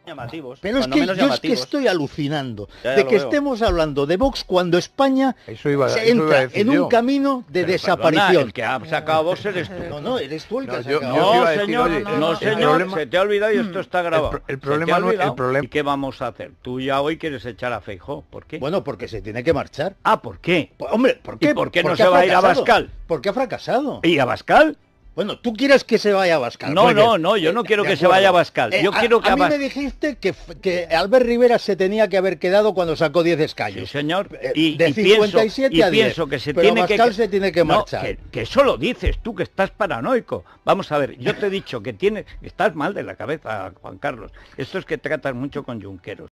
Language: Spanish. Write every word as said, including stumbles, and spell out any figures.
llamativos. Pero es que yo es que estoy alucinando ya, ya de que veo. estemos hablando de Vox cuando España eso iba, se eso entra iba a decir en yo. un camino de Pero desaparición. Perdona, el que ha sacado Vox eres tú. No, no, eres tú el que No, has yo- sacado. yo te No, iba a decir, señor, oye, no, el señor, problema- se te ha olvidado y esto está grabado. El, el Se problema te ha no, el olvidado. problema. ¿Y qué vamos a hacer? Tú ya hoy quieres echar a Feijóo, ¿por qué? Bueno, porque se tiene que marchar. Ah, ¿por qué? Pues, hombre, ¿por qué? ¿Y por qué no Porque se ha va a ir a fracasado. Abascal? Porque ha fracasado. ¿Y Abascal? Bueno, tú quieres que se vaya a Abascal. No, Muy no, bien. no, yo no Eh, quiero de que se acuerdo. vaya a Abascal. Yo a, quiero que a mí Abas- me dijiste que, f- que Albert Rivera se tenía que haber quedado cuando sacó diez Sí, escaños. señor. Eh, Y, de y pienso, cincuenta y siete y a diez. pienso que se Pero tiene Abascal que... se tiene que No, marchar. que, que eso lo dices tú, que estás paranoico. Vamos a ver, yo te he dicho que tienes... Estás mal de la cabeza, Juan Carlos. Esto es que tratas mucho con yunqueros.